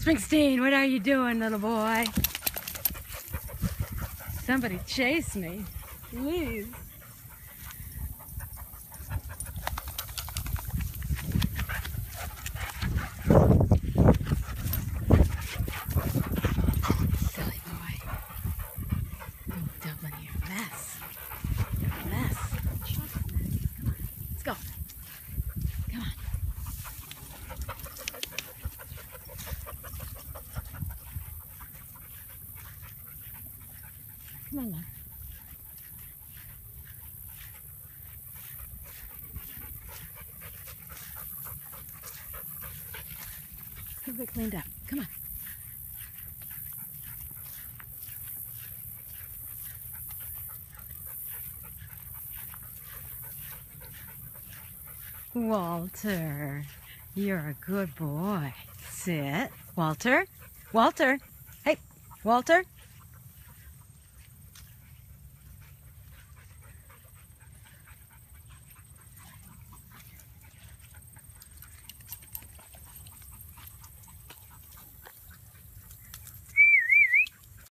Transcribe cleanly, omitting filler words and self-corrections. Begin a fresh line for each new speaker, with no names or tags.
Springsteen, what are you doing, little boy? Somebody chase me, please. Silly boy. Oh, Dublin, you're a mess. You're a mess. Come on, let's go. Come on. Come on, love. Go get cleaned up. Come on. Walter, you're a good boy. Sit. Walter? Walter? Hey, Walter?